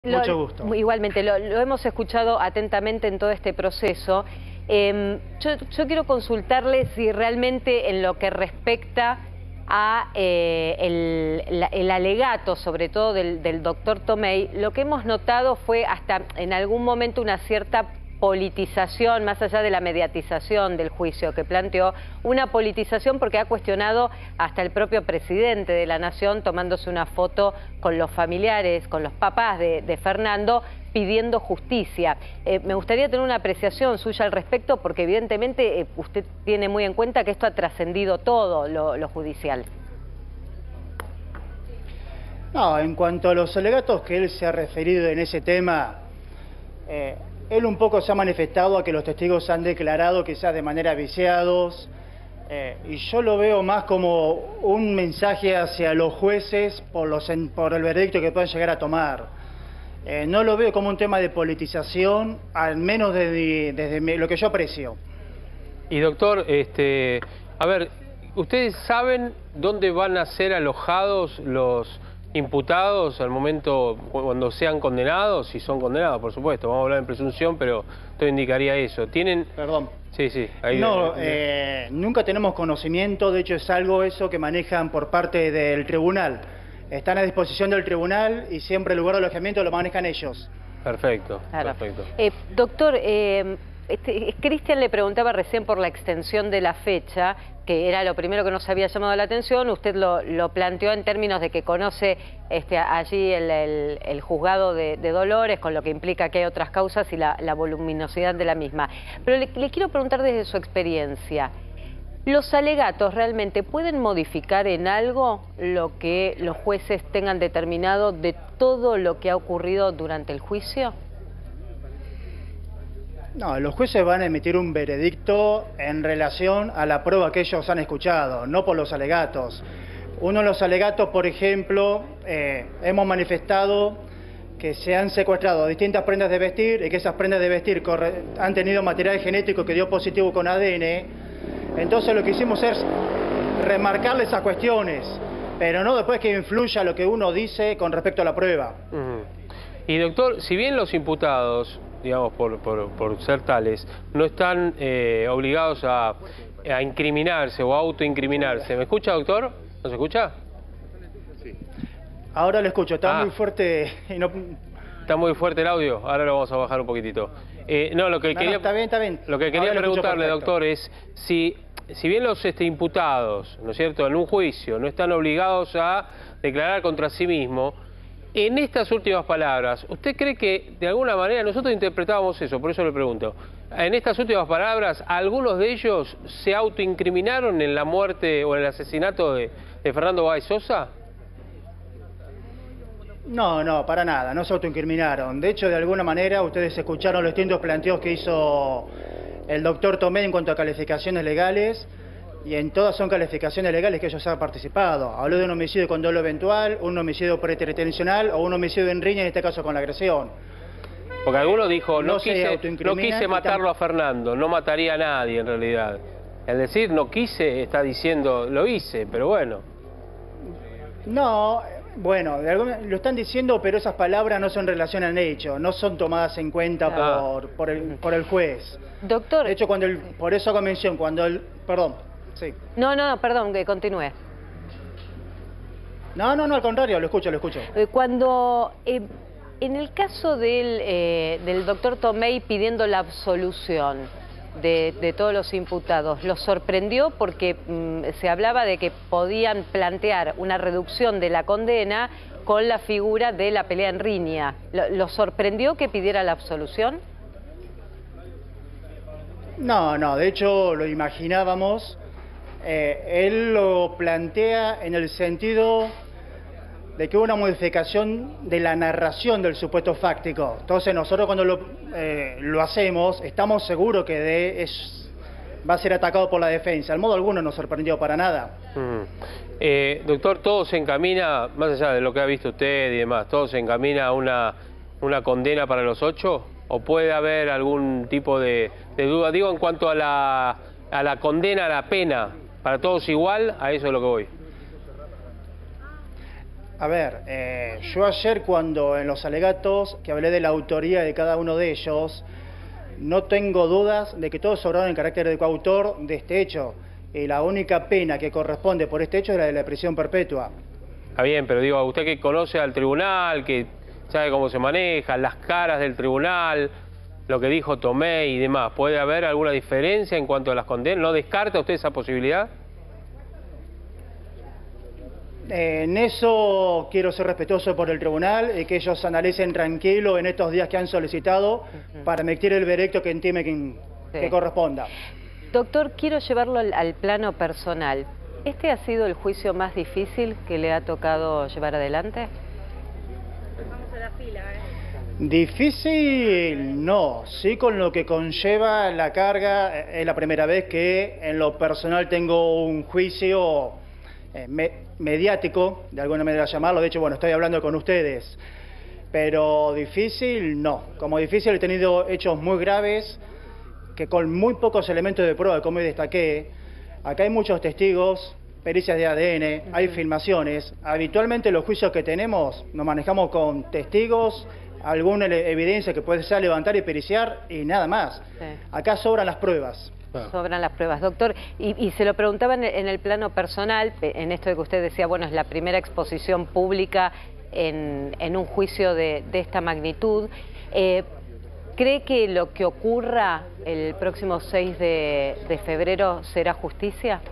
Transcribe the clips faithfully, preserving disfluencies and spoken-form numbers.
Lo, Mucho gusto. Igualmente, lo, lo hemos escuchado atentamente en todo este proceso. Eh, yo, yo quiero consultarle si realmente en lo que respecta a eh, el, el alegato, sobre todo del, del doctor Tomei, lo que hemos notado fue hasta en algún momento una cierta politización, más allá de la mediatización del juicio que planteó, una politización porque ha cuestionado hasta el propio presidente de la Nación tomándose una foto con los familiares, con los papás de, de Fernando, pidiendo justicia. Eh, me gustaría tener una apreciación suya al respecto porque evidentemente eh, usted tiene muy en cuenta que esto ha trascendido todo lo, lo judicial. No, en cuanto a los alegatos que él se ha referido en ese tema, eh, él un poco se ha manifestado a que los testigos han declarado quizás de manera viciados, eh, y yo lo veo más como un mensaje hacia los jueces por, los, por el veredicto que puedan llegar a tomar. Eh, no lo veo como un tema de politización, al menos desde, desde mi, lo que yo aprecio. Y doctor, este, a ver, ¿ustedes saben dónde van a ser alojados los imputados al momento cuando sean condenados? Si son condenados, por supuesto, vamos a hablar en presunción, pero todo indicaría eso. ¿Tienen...? Perdón. Sí, sí. Ahí no, eh, nunca tenemos conocimiento, de hecho es algo eso que manejan por parte del tribunal. Están a disposición del tribunal y siempre el lugar de alojamiento lo manejan ellos. Perfecto, claro. perfecto. Eh, doctor, eh, este, Cristian le preguntaba recién por la extensión de la fecha, que era lo primero que nos había llamado la atención. Usted lo, lo planteó en términos de que conoce este, allí el, el, el juzgado de, de Dolores, con lo que implica que hay otras causas y la, la voluminosidad de la misma. Pero le, le quiero preguntar desde su experiencia, ¿los alegatos realmente pueden modificar en algo lo que los jueces tengan determinado de todo lo que ha ocurrido durante el juicio? No, los jueces van a emitir un veredicto en relación a la prueba que ellos han escuchado, no por los alegatos. Uno de los alegatos, por ejemplo, eh, hemos manifestado que se han secuestrado distintas prendas de vestir y que esas prendas de vestir han tenido material genético que dio positivo con A D N. Entonces lo que hicimos es remarcarle esas cuestiones, pero no después que influya lo que uno dice con respecto a la prueba. Uh-huh. Y doctor, si bien los imputados, digamos, por, por, por ser tales, no están eh, obligados a, a incriminarse o a autoincriminarse. ¿Me escucha, doctor? ¿No se escucha? Sí. Ahora lo escucho, está ah. muy fuerte y no... Está muy fuerte el audio, ahora lo vamos a bajar un poquitito. Eh, no, lo que no, quería, no, está bien, está bien. Lo que quería preguntarle, doctor, es si, si bien los este, imputados, ¿no es cierto?, en un juicio no están obligados a declarar contra sí mismo, en estas últimas palabras, ¿usted cree que de alguna manera, nosotros interpretábamos eso, por eso le pregunto, en estas últimas palabras, algunos de ellos se autoincriminaron en la muerte o en el asesinato de, de Fernando Báez Sosa? No, no, para nada, no se autoincriminaron. De hecho, de alguna manera, ustedes escucharon los distintos planteos que hizo el doctor Tomei en cuanto a calificaciones legales, y en todas son calificaciones legales que ellos han participado. Habló de un homicidio con dolo eventual, un homicidio preterintencional o un homicidio en riña, en este caso con la agresión. Porque alguno dijo, no, no quise, no quise matarlo a Fernando, no mataría a nadie en realidad. El decir no quise está diciendo, lo hice, pero bueno. No, bueno, de alguna, lo están diciendo, pero esas palabras no son en relación al hecho, no son tomadas en cuenta ah. por, por, el, por el juez. Doctor... De hecho, cuando el, por eso convención, cuando el... Perdón, sí. No, no, perdón, que continúe. No, no, no, al contrario, lo escucho, lo escucho. Cuando... Eh, en el caso del, eh, del doctor Tomei pidiendo la absolución de, de todos los imputados, ¿los sorprendió porque mmm, se hablaba de que podían plantear una reducción de la condena con la figura de la pelea en riña? ¿Los sorprendió que pidiera la absolución? No, no, de hecho lo imaginábamos. Eh, él lo plantea en el sentido de que hubo una modificación de la narración del supuesto fáctico. Entonces nosotros cuando lo, eh, lo hacemos, estamos seguros que de, es, va a ser atacado por la defensa. Al modo alguno no sorprendió para nada. Mm. Eh, doctor, ¿todo se encamina, más allá de lo que ha visto usted y demás, todo se encamina a una, una condena para los ocho? ¿O puede haber algún tipo de, de duda? Digo, en cuanto a la, a la condena, a la pena, ¿para todos igual? A eso es lo que voy. A ver, eh, yo ayer cuando en los alegatos que hablé de la autoría de cada uno de ellos, no tengo dudas de que todos sobraron en carácter de coautor de este hecho. Y la única pena que corresponde por este hecho es la de la prisión perpetua. Está bien, pero digo, usted que conoce al tribunal, que sabe cómo se maneja, las caras del tribunal, lo que dijo Tomé y demás, ¿puede haber alguna diferencia en cuanto a las condenas? ¿No descarta usted esa posibilidad? En eso quiero ser respetuoso por el tribunal y que ellos analicen tranquilo en estos días que han solicitado uh-huh. para emitir el veredicto que estime que, sí. que corresponda. Doctor, quiero llevarlo al, al plano personal. ¿Este ha sido el juicio más difícil que le ha tocado llevar adelante? Vamos a la fila, ¿eh? Difícil no, sí con lo que conlleva la carga. Es la primera vez que en lo personal tengo un juicio eh, me, mediático, de alguna manera llamarlo. De hecho, bueno, estoy hablando con ustedes. Pero difícil no. Como difícil he tenido hechos muy graves que con muy pocos elementos de prueba, como destaqué, acá hay muchos testigos, pericias de A D N, hay filmaciones. Habitualmente los juicios que tenemos nos manejamos con testigos, alguna evidencia que puede ser levantar y periciar y nada más. Sí. Acá sobran las pruebas. Sobran las pruebas, doctor. Y, y se lo preguntaba en el, en el plano personal, en esto de que usted decía, bueno, es la primera exposición pública en, en un juicio de, de esta magnitud. Eh, ¿Cree que lo que ocurra el próximo seis de, de febrero será justicia?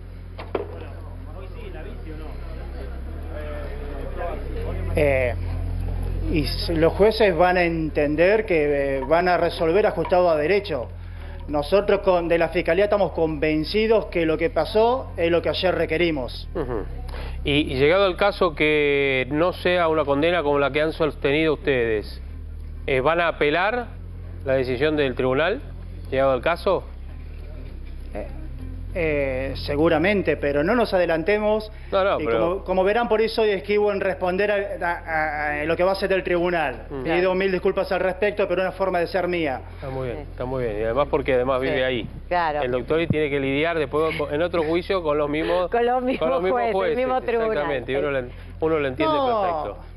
Eh, y los jueces van a entender que eh, van a resolver ajustado a derecho. Nosotros con, de la Fiscalía estamos convencidos que lo que pasó es lo que ayer requerimos. Uh-huh. y, y llegado el caso que no sea una condena como la que han sostenido ustedes, eh, ¿van a apelar la decisión del tribunal, llegado el caso? Eh, eh, seguramente, pero no nos adelantemos. No, no, y pero... como, como verán, por eso esquivo en responder a, a, a lo que va a ser el tribunal. Mm. Pido mil disculpas al respecto, pero una forma de ser mía. Está muy bien, está muy bien. Y además porque además vive sí, ahí. Claro. El doctor y tiene que lidiar después en otro juicio con los mismos, con los mismos, con los mismos jueces, jueces. El mismo tribunal. Exactamente, y uno, uno lo entiende no. perfecto.